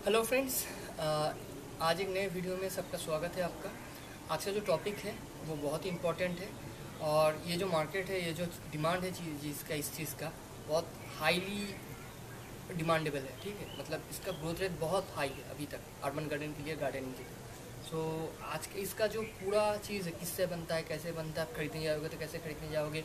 Hello friends, आज एक नए वीडियो में सबका स्वागत है आपका। आज का जो टॉपिक है वो बहुत ही इम्पोर्टेंट है और ये जो मार्केट है, ये जो डिमांड है जिसका इस चीज़ का बहुत हाईली डिमांडेबल है। ठीक है, मतलब इसका ग्रोथ रेट बहुत हाई है अभी तक अर्बन गार्डन के लिए, गार्डनिंग के लिए। सो आज के इसका जो पूरा चीज़ है, किससे बनता है, कैसे बनता है, आप खरीदने जाओगे तो कैसे खरीदने जाओगे,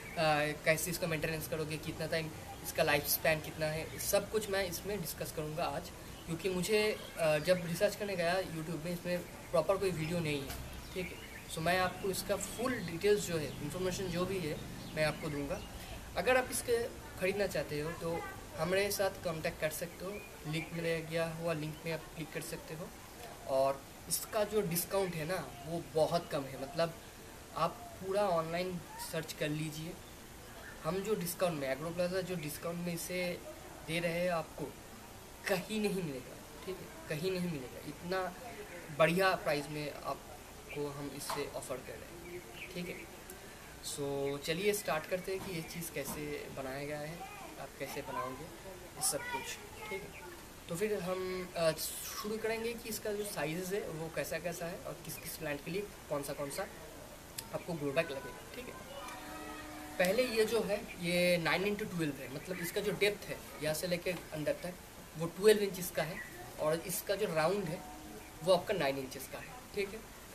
कैसे इसका मेंटेनेंस करोगे, कितना टाइम इसका लाइफ स्पैन कितना है, सब कुछ मैं इसमें डिस्कस करूँगा आज। क्योंकि मुझे जब रिसर्च करने गया यूट्यूब में, इसमें प्रॉपर कोई वीडियो नहीं है। ठीक है, सो मैं आपको इसका फुल डिटेल्स जो है, इन्फॉर्मेशन जो भी है, मैं आपको दूंगा। अगर आप इसके ख़रीदना चाहते हो तो हमारे साथ कांटेक्ट कर सकते हो। लिंक में गया हुआ लिंक में आप क्लिक कर सकते हो। और इसका जो डिस्काउंट है ना, वो बहुत कम है। मतलब आप पूरा ऑनलाइन सर्च कर लीजिए। हम जो डिस्काउंट में, एग्रो प्लाजा जो डिस्काउंट में इसे दे रहे हैं आपको, कहीं नहीं मिलेगा। ठीक है, कहीं नहीं मिलेगा। इतना बढ़िया प्राइस में आपको हम इससे ऑफ़र कर रहे हैं। ठीक है, सो चलिए स्टार्ट करते हैं कि ये चीज़ कैसे बनाया गया है, आप कैसे बनाओगे ये सब कुछ। ठीक है, तो फिर हम शुरू करेंगे कि इसका जो साइज़ है वो कैसा कैसा है और किस किस प्लांट के लिए कौन सा आपको ग्रो बैग लगेगा। ठीक है, पहले ये जो है ये 9x12 है। मतलब इसका जो डेप्थ है यहाँ से लेके अंदर तक वो 12 इंच का है और इसका जो राउंड है वो आपका 9 इंच का है। ठीक है,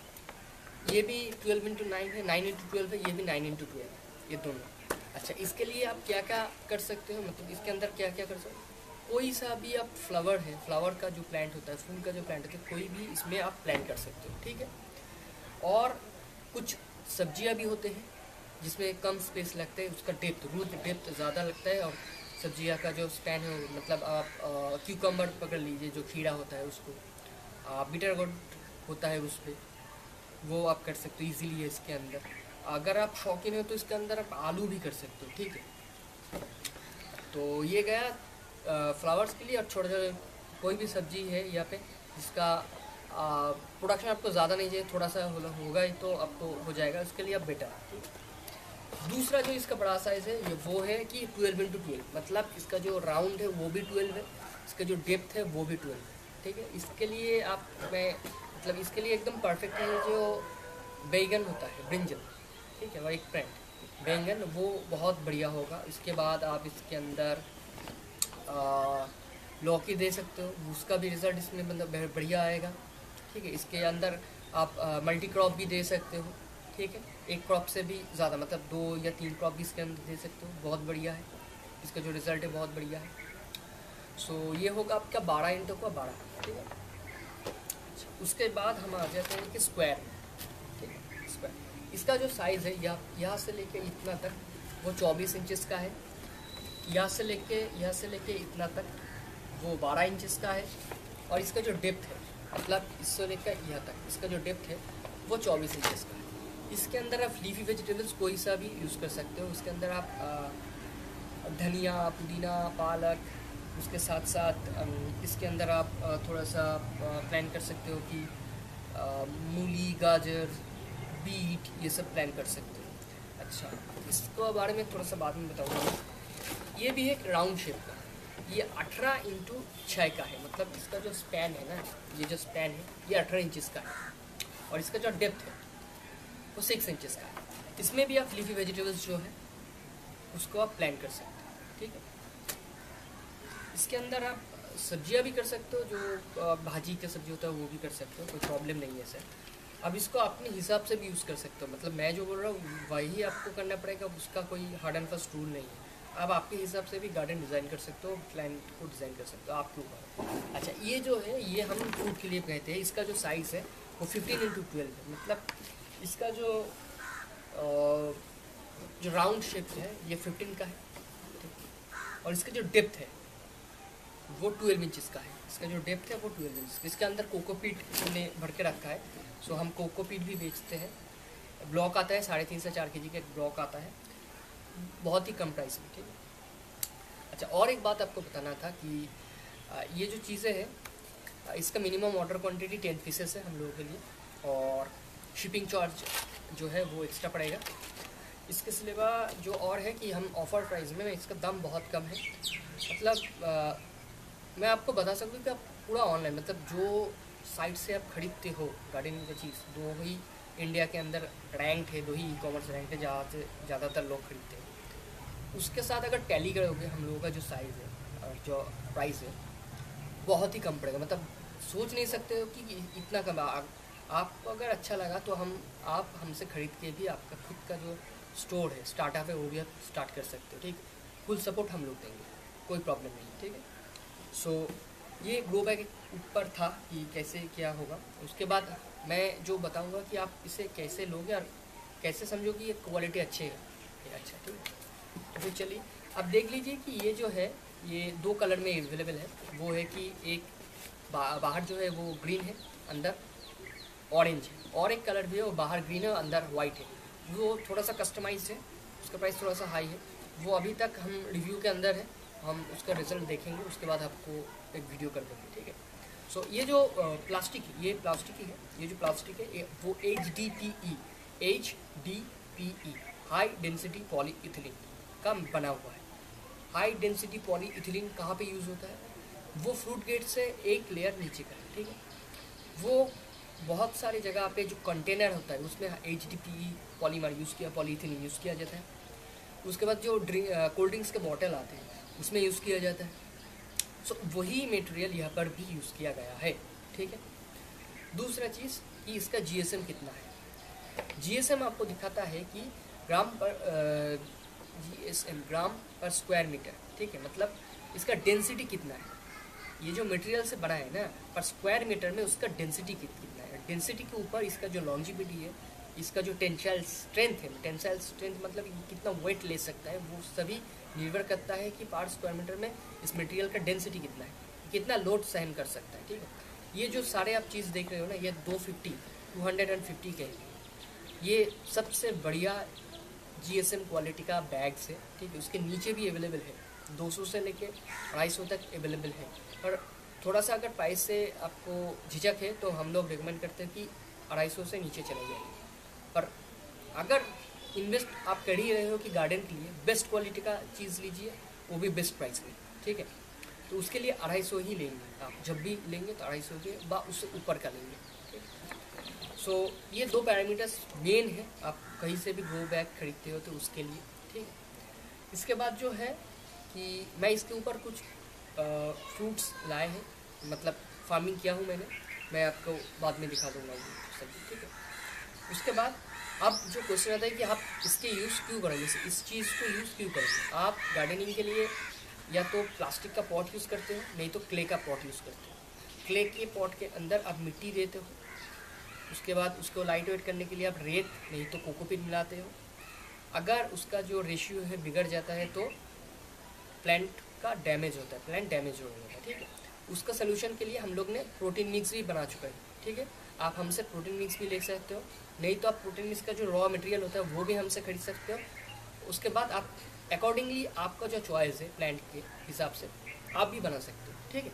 ये भी 12x9 है, 9x12 है, ये भी 9x12 है, ये दोनों। अच्छा, इसके लिए आप क्या क्या कर सकते हो, मतलब इसके अंदर क्या क्या कर सकते हो। कोई सा भी आप फ्लावर है, फ्लावर का जो प्लांट होता है, फूल का जो प्लांट होता है, कोई भी इसमें आप प्लांट कर सकते हो। ठीक है, और कुछ सब्जियां भी होते हैं जिसमें कम स्पेस लगता है, उसका डेप्थ, रूट डेप्थ ज़्यादा लगता है। और सब्जियां का जो स्पैन है, मतलब आप क्यूकम्बर पकड़ लीजिए, जो खीरा होता है उसको, बीटर गोड होता है उस पर, वो आप कर सकते हो ईजिली है इसके अंदर। अगर आप शौकीन हो तो इसके अंदर आप आलू भी कर सकते हो। ठीक है, तो ये गया फ्लावर्स के लिए। और छोटा छोटा कोई भी सब्जी है यहाँ पे जिसका प्रोडक्शन आपको ज़्यादा नहीं चाहिए, थोड़ा सा होगा ही तो आपको हो जाएगा, उसके लिए आप बेटर। दूसरा जो इसका बड़ा साइज़ है ये वो है कि 12x12, मतलब इसका जो राउंड है वो भी 12 है, इसका जो डेप्थ है वो भी 12 है। ठीक है, इसके लिए आप मतलब इसके लिए एकदम परफेक्ट है जो बैंगन होता है, ब्रिंजल। ठीक है, और एक प्लांट बैंगन, वो बहुत बढ़िया होगा। इसके बाद आप इसके अंदर लौकी दे सकते हो, उसका भी रिज़ल्ट इसमें मतलब बढ़िया आएगा। ठीक है, इसके अंदर आप मल्टी क्रॉप भी दे सकते हो। ठीक है, एक क्रॉप से भी ज़्यादा, मतलब 2 या 3 क्रॉप भी इसके अंदर दे सकते हो, बहुत बढ़िया है। इसका जो रिज़ल्ट है बहुत बढ़िया है। सो ये होगा आपका 12 इंटू का 12। ठीक है, अच्छा, उसके बाद हम आ जाते हैं कि स्क्वायर। ठीक है, स्क्वायर इसका जो साइज़ है यहाँ से लेके इतना तक वो 24 इंचज़ का है। यहाँ से लेके इतना तक वो 12 इंचज़ का है। और इसका जो डेप्थ है, मतलब इससे लेकर यहाँ तक इसका जो डेप्थ है वो 24 इंचज़ का है। इसके अंदर आप लीफी वेजिटेबल्स कोई सा भी यूज़ कर सकते हो। इसके अंदर आप धनिया, पुदीना, पालक, उसके साथ साथ इसके अंदर आप थोड़ा सा प्लान कर सकते हो कि मूली, गाजर, बीट, ये सब प्लान कर सकते हो। अच्छा, इसको बारे में थोड़ा सा बाद में बताऊँगा। ये भी एक राउंड शेप का, ये 18x6 का है। मतलब इसका जो स्पैन है ना, ये जो स्पैन है ये 18 इंचज़ का है। और इसका जो डेप्थ है वो 6 इंचज़ का है। इसमें भी आप लीफी वेजिटेबल्स जो है उसको आप प्लान कर सकते हो। ठीक है, इसके अंदर आप सब्जियां भी कर सकते हो, जो भाजी का सब्जी होता है वो भी कर सकते हो, कोई प्रॉब्लम नहीं है सर। अब इसको अपने हिसाब से भी यूज़ कर सकते हो, मतलब मैं जो बोल रहा हूँ वही आपको करना पड़ेगा, उसका कोई हार्ड एंड फास्ट रूल नहीं है। आप आपके हिसाब से भी गार्डन डिज़ाइन कर सकते हो, प्लांट को डिज़ाइन कर सकते हो, आपके ऊपर। अच्छा, ये जो है ये हम फ्रूट के लिए कहते हैं। इसका जो साइज़ है वो 15x12 है। मतलब इसका जो राउंड शेप है ये 15 का है। और इसका जो डेप्थ है वो 12 इंचज़ का है। इसका जो डेप्थ है वो 12 इंच। इसके अंदर कोकोपीट हमने भर के रखा है। सो हम कोकोपीट भी बेचते हैं। ब्लॉक आता है 3.5 से 4 kg का एक ब्लॉक आता है, बहुत ही कम प्राइस में। ठीक है, अच्छा, और एक बात आपको बताना था कि ये जो चीज़ें हैं इसका मिनिमम ऑर्डर क्वांटिटी 10 पीसेस है हम लोगों के लिए, और शिपिंग चार्ज जो है वो एक्स्ट्रा पड़ेगा। इसके सिवा जो और है कि हम ऑफ़र प्राइस में, इसका दाम बहुत कम है। मतलब मैं आपको बता सकूँ कि आप पूरा ऑनलाइन, मतलब जो साइट से आप खरीदते हो गार्डनिंग का चीज़, दो ही इंडिया के अंदर रैंक है, दो ही ई कॉमर्स रैंक है जहाँ से ज़्यादातर लोग खरीदते हैं। उसके साथ अगर टैली करोगे हम लोगों का जो साइज़ है और जो प्राइस है, बहुत ही कम पड़ेगा। मतलब सोच नहीं सकते हो कि इतना कम। आपको अगर अच्छा लगा तो आप हमसे ख़रीद के भी आपका खुद का जो स्टोर है, स्टार्टअप है, वो भी आप स्टार्ट कर सकते हो। ठीक, फुल सपोर्ट हम लोग देंगे, कोई प्रॉब्लम नहीं। ठीक है। सो ये ग्रो बैग ऊपर था कि कैसे क्या होगा। उसके बाद मैं जो बताऊंगा कि आप इसे कैसे लोगे और कैसे समझो कि ये क्वालिटी अच्छी है या अच्छा। ठीक है, तो फिर चलिए अब देख लीजिए कि ये जो है ये दो कलर में अवेलेबल है। वो है कि एक बाहर जो है वो ग्रीन है, अंदर ऑरेंज है, और एक कलर भी है वो बाहर ग्रीन है और अंदर वाइट है। वो थोड़ा सा कस्टमाइज है, उसका प्राइस थोड़ा सा हाई है। वो अभी तक हम रिव्यू के अंदर है, हम उसका रिजल्ट देखेंगे, उसके बाद आपको एक वीडियो कर देंगे। ठीक है। सो ये जो प्लास्टिक है, ये प्लास्टिक ही है। ये जो प्लास्टिक है वो HDPE हाई डेंसिटी पॉलीइथिलीन का बना हुआ है। हाई डेंसिटी पॉलीइथिलीन कहाँ पे यूज़ होता है? वो फ्रूट गेट से एक लेयर नीचे का है। ठीक है। वो बहुत सारी जगह पे जो कंटेनर होता है उसमें HDPE पॉलीमर यूज़ किया, पॉलीइथिलीन यूज़ किया जाता है। उसके बाद जो कोल्ड ड्रिंक्स के बॉटल आते हैं उसमें यूज़ किया जाता है। सो वही मटेरियल यहाँ पर भी यूज़ किया गया है। ठीक है। दूसरा चीज़ कि इसका GSM कितना है। GSM आपको दिखाता है कि ग्राम पर GSM ग्राम पर स्क्वायर मीटर। ठीक है, मतलब इसका डेंसिटी कितना है। ये जो मटेरियल से बना है ना, पर स्क्वायर मीटर में उसका डेंसिटी कितना है। डेंसिटी के ऊपर इसका जो लॉन्जिविटी है, इसका जो टेंसाइल स्ट्रेंथ है, टेंसाइल स्ट्रेंथ मतलब कितना वेट ले सकता है, वो सभी निर्भर करता है कि पर स्क्वायर मीटर में इस मटेरियल का डेंसिटी कितना है, कितना लोड सहन कर सकता है। ठीक है। ये जो सारे आप चीज़ देख रहे हो ना, ये 250 के हैं। ये सबसे बढ़िया GSM क्वालिटी का बैग्स है। ठीक है। उसके नीचे भी अवेलेबल है, 200 से लेके 250 तक अवेलेबल है। पर थोड़ा सा अगर प्राइस से आपको झिझक है तो हम लोग रिकमेंड करते हैं कि 250 से नीचे चले जाइए। पर अगर इन्वेस्ट आप कर ही रहे हो कि गार्डन के लिए बेस्ट क्वालिटी का चीज़ लीजिए, वो भी बेस्ट प्राइस में। ठीक है। तो उसके लिए 250 ही लेंगे। आप जब भी लेंगे तो 250 के बा उससे ऊपर का लेंगे। ठीक। सो ये दो पैरामीटर्स मेन है, आप कहीं से भी ग्रो बैग खरीदते हो तो उसके लिए। ठीक है। इसके बाद जो है कि मैं इसके ऊपर कुछ फ्रूट्स लाए हैं, मतलब फार्मिंग किया हूँ मैंने, मैं आपको बाद में दिखा दूँगा वो सब। ठीक है। उसके बाद अब जो क्वेश्चन आता है कि आप इसके यूज़ क्यों करेंगे, इस चीज़ को यूज़ क्यों करेंगे। आप गार्डनिंग के लिए या तो प्लास्टिक का पॉट यूज़ करते हो, नहीं तो क्ले का पॉट यूज़ करते हो। क्ले के पॉट के अंदर आप मिट्टी देते हो, उसके बाद उसको लाइट वेट करने के लिए आप रेत नहीं तो कोकोपीट मिलाते हो। अगर उसका जो रेशियो है बिगड़ जाता है तो प्लांट का डैमेज होता है, प्लांट डैमेज हो जाता है। ठीक है। उसका सोल्यूशन के लिए हम लोग ने प्रोटीन मिक्स भी बना चुका है। ठीक है। आप हमसे प्रोटीन मिक्स भी ले सकते हो, नहीं तो आप प्रोटीन मिक्स का जो रॉ मटेरियल होता है वो भी हमसे खरीद सकते हो। उसके बाद आप अकॉर्डिंगली आपका जो चॉइस है प्लांट के हिसाब से आप भी बना सकते हो। ठीक है।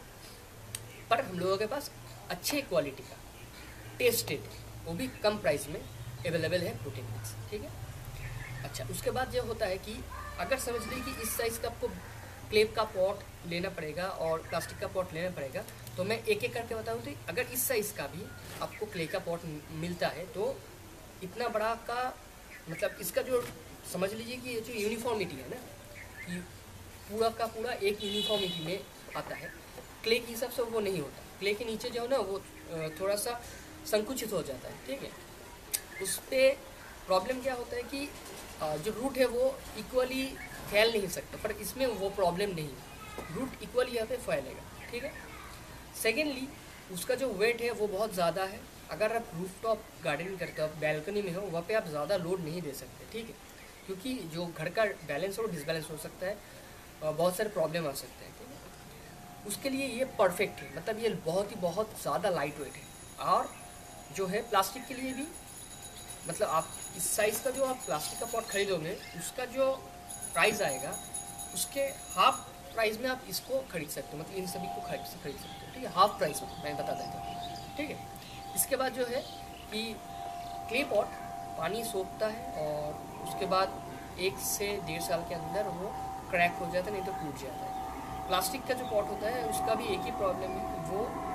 पर हम लोगों के पास अच्छे क्वालिटी का टेस्टेड, वो भी कम प्राइस में अवेलेबल है प्रोटीन मिक्स। ठीक है। अच्छा, उसके बाद ये होता है कि अगर समझ लीजिए कि इस साइज़ का आपको क्ले का पॉट लेना पड़ेगा और प्लास्टिक का पॉट लेना पड़ेगा, तो मैं एक एक करके बताऊँ। तो अगर इस साइज़ का भी आपको क्ले का पॉट मिलता है तो इतना बड़ा का मतलब इसका जो समझ लीजिए कि ये जो यूनिफॉर्मिटी है ना, कि पूरा का पूरा एक यूनिफॉर्मिटी में आता है। क्ले के हिसाब से वो नहीं होता। क्ले के नीचे जो है ना वो थोड़ा सा संकुचित हो जाता है। ठीक है। उस पर प्रॉब्लम क्या होता है कि जो रूट है वो इक्वली फैल नहीं सकता, पर इसमें वो प्रॉब्लम नहीं है, रूट इक्वली यहाँ पे फैलेगा। ठीक है। सेकेंडली उसका जो वेट है वो बहुत ज़्यादा है। अगर आप रूफटॉप गार्डनिंग करते हो, आप बैल्कनी में हो, वहाँ पे आप ज़्यादा लोड नहीं दे सकते। ठीक है। क्योंकि जो घर का बैलेंस हो डिसबैलेंस हो सकता है, बहुत सारे प्रॉब्लम आ सकते हैं। ठीक है। उसके लिए ये परफेक्ट है, मतलब ये बहुत ज़्यादा लाइट वेट है। और जो है प्लास्टिक के लिए भी, मतलब आप इस साइज़ का जो आप प्लास्टिक का पॉट खरीदोगे उसका जो प्राइस आएगा उसके हाफ प्राइस में आप इसको खरीद सकते हो, मतलब इन सभी को खरीद सकते हो। ठीक है। हाफ प्राइस में मैं बता देता हूँ। ठीक है। इसके बाद जो है कि क्ले पॉट पानी सोखता है और उसके बाद 1 से 1.5 साल के अंदर वो क्रैक हो जाता है, नहीं तो टूट जाता है। प्लास्टिक का जो पॉट होता है उसका भी एक ही प्रॉब्लम है, वो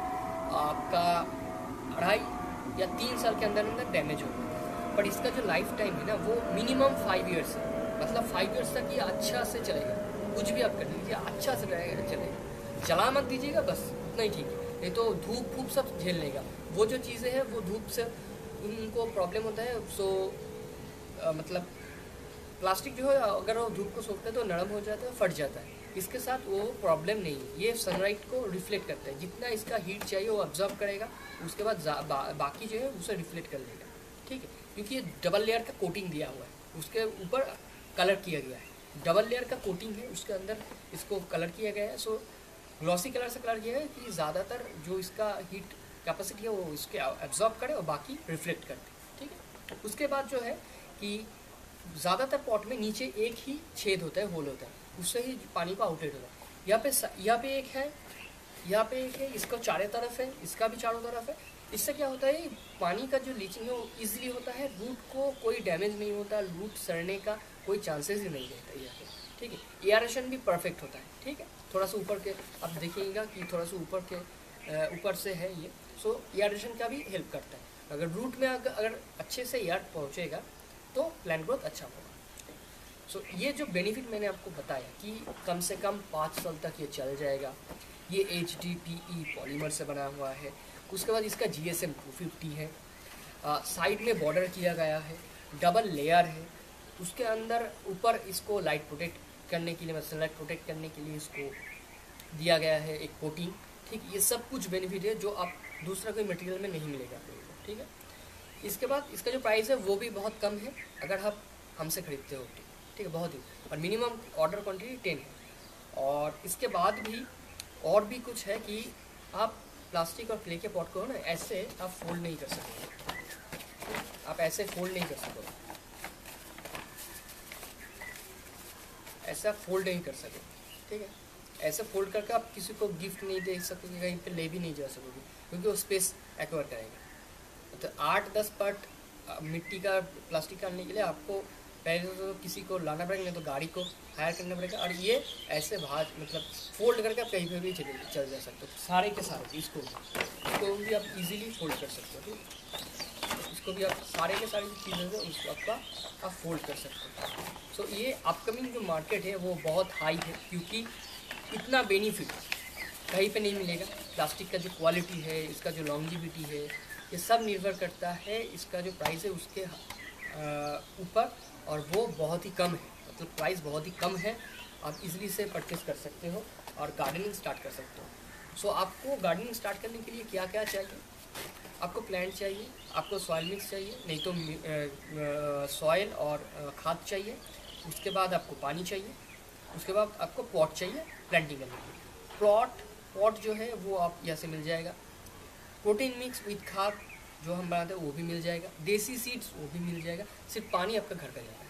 आपका 2.5 या 3 साल के अंदर अंदर डैमेज होगा। पर इसका जो लाइफ टाइम है ना वो मिनिमम 5 ईयर्स है, मतलब 5 ईयर्स तक ये अच्छा से चलेगा। कुछ भी आप कर लीजिए अच्छा से चलेगा, जला मत दीजिएगा, बस उतना ही ठीक है। नहीं तो धूप फूप सब झेल लेगा। वो जो चीज़ें हैं वो धूप से उनको प्रॉब्लम होता है। सो मतलब प्लास्टिक जो है अगर वो धूप को सोखता है तो नरम हो जाता है, फट जाता है। इसके साथ वो प्रॉब्लम नहीं है, ये सनलाइट को रिफ्लेक्ट करता है, जितना इसका हीट चाहिए वो ऑब्जर्व करेगा, उसके बाद बाकी जो है उसे रिफ्लेक्ट कर लेगा, ठीक है। क्योंकि ये डबल लेयर का कोटिंग दिया हुआ है, उसके ऊपर कलर किया गया है, डबल लेयर का कोटिंग है, उसके अंदर इसको कलर किया गया है। सो ग्लॉसी कलर से कलर किया है कि ज़्यादातर जो इसका हीट कैपेसिटी है वो इसके एब्जॉर्ब करे और बाकी रिफ्लेक्ट करते, ठीक है। उसके बाद जो है कि ज़्यादातर पॉट में नीचे एक ही छेद होता है, होल होता है, उससे ही पानी को आउटलेट होता है। यहाँ पे एक है, यहाँ पे एक है, इसका चारों तरफ है, इसका भी चारों तरफ है। इससे क्या होता है, पानी का जो लीचिंग है वो ईजिली होता है, रूट को कोई डैमेज नहीं होता, रूट सड़ने का कोई चांसेस ही नहीं रहता यहाँ पे, ठीक है। एयरेशन भी परफेक्ट होता है, ठीक है। थोड़ा सा ऊपर के आप देखिएगा कि थोड़ा सा ऊपर से है ये, सो एयरेशन का भी हेल्प करता है। अगर रूट में अगर अच्छे से एयर पहुँचेगा तो प्लांट ग्रोथ अच्छा होगा। सो ये जो बेनिफिट मैंने आपको बताया कि कम से कम 5 साल तक ये चल जाएगा, ये HDPE पॉलीमर से बना हुआ है। उसके बाद इसका GSM 250 है, साइड में बॉर्डर किया गया है, डबल लेयर है, उसके अंदर ऊपर इसको लाइट प्रोटेक्ट करने के लिए, मतलब सनलाइट प्रोटेक्ट करने के लिए इसको दिया गया है एक कोटिंग, ठीक। ये सब कुछ बेनिफिट है जो आप दूसरा कोई मटेरियल में नहीं मिलेगा, ठीक है। इसके बाद इसका जो प्राइस है वो भी बहुत कम है अगर आप हमसे खरीदते हो, ठीक है, बहुत ही। और मिनिमम ऑर्डर क्वांटिटी 10 है। और इसके बाद भी और भी कुछ है कि आप प्लास्टिक और क्ले के पॉट को ना ऐसे आप फोल्ड नहीं कर सकते, आप ऐसे फोल्ड नहीं कर सकते, ऐसा फोल्ड नहीं कर सके, ठीक है। ऐसे फोल्ड करके आप किसी को गिफ्ट नहीं दे सकोगे, कहीं पे ले भी नहीं जा सकोगे, क्योंकि वो स्पेस एक्वायर करेगा। तो 8-10 पार्ट मिट्टी का प्लास्टिक का आने के लिए आपको पहले तो किसी को लाना पड़ेगा, नहीं तो गाड़ी को हायर करना पड़ेगा। और ये ऐसे बाहर मतलब फोल्ड करके आप कहीं पे भी चल जा सकते हो, सारे के सारे। इसको भी आप इजीली फोल्ड कर सकते हो, ठीक। इसको भी आप सारे के सारी चीज़ें हैं उसको आप फोल्ड कर सकते हो। सो ये अपकमिंग जो मार्केट है वो बहुत हाई है, क्योंकि इतना बेनिफिट कहीं पे नहीं मिलेगा। प्लास्टिक का जो क्वालिटी है, इसका जो लॉन्जिविटी है, ये सब निर्भर करता है इसका जो प्राइस है उसके ऊपर, और वो बहुत ही कम है, मतलब प्राइस बहुत ही कम है। आप इजीली से परचेस कर सकते हो और गार्डनिंग स्टार्ट कर सकते हो। सो आपको गार्डनिंग स्टार्ट करने के लिए क्या क्या चाहिए, आपको प्लांट चाहिए, आपको सॉइल मिक्स चाहिए, नहीं तो सॉइल और खाद चाहिए, उसके बाद आपको पानी चाहिए, उसके बाद आपको पॉट चाहिए प्लांटिंग करने के लिए। पॉट जो है वो आप यहाँ से मिल जाएगा, प्रोटीन मिक्स विद खाद जो हम बनाते हैं वो भी मिल जाएगा, देसी सीड्स वो भी मिल जाएगा, सिर्फ पानी आपका घर का जाएगा।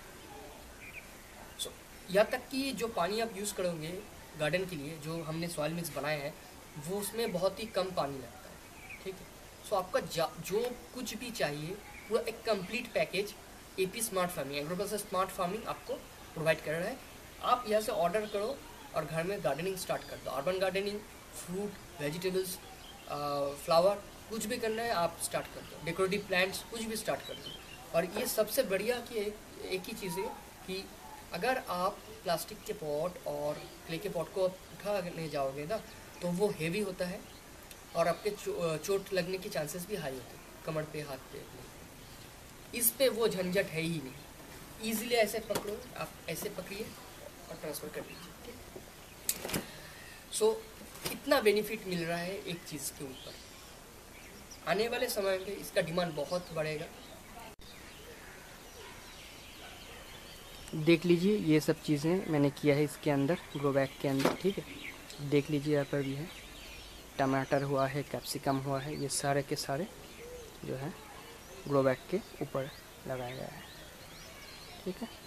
सो यहाँ तक कि जो पानी आप यूज़ करोगे गार्डन के लिए, जो हमने सॉइल मिक्स बनाए हैं, वो उसमें बहुत ही कम पानी लगता है, ठीक है। सो आपका जो कुछ भी चाहिए पूरा एक complete package AP smart farming, Agroplus smart farming आपको प्रोवाइड कर रहा है। आप यहाँ से ऑर्डर करो और घर में गार्डनिंग स्टार्ट कर दो। Urban gardening, fruit, vegetables, flower, कुछ भी करना है आप स्टार्ट कर दो, डेकोरेटिव प्लांट्स कुछ भी स्टार्ट कर दो। और ये सबसे बढ़िया कि एक ही चीज़ है कि अगर आप प्लास्टिक के पॉट और क्ले के पॉट को उठाने जाओगे ना तो वो हेवी होता है और आपके चोट लगने के चांसेस भी हाई होते हैं, कमर पे, हाथ पे। इस पे वो झंझट है ही नहीं, ईजिली ऐसे पकड़ो, आप ऐसे पकड़िए और ट्रांसफ़र कर लीजिए, ठीक। सो इतना बेनिफिट मिल रहा है एक चीज़ के ऊपर। आने वाले समय में इसका डिमांड बहुत बढ़ेगा। देख लीजिए ये सब चीज़ें मैंने किया है इसके अंदर, ग्रो बैग के अंदर, ठीक है। देख लीजिए यहाँ पर भी है, टमाटर हुआ है, कैप्सिकम हुआ है, ये सारे के सारे जो है ग्रो बैग के ऊपर लगाया गया है, ठीक है।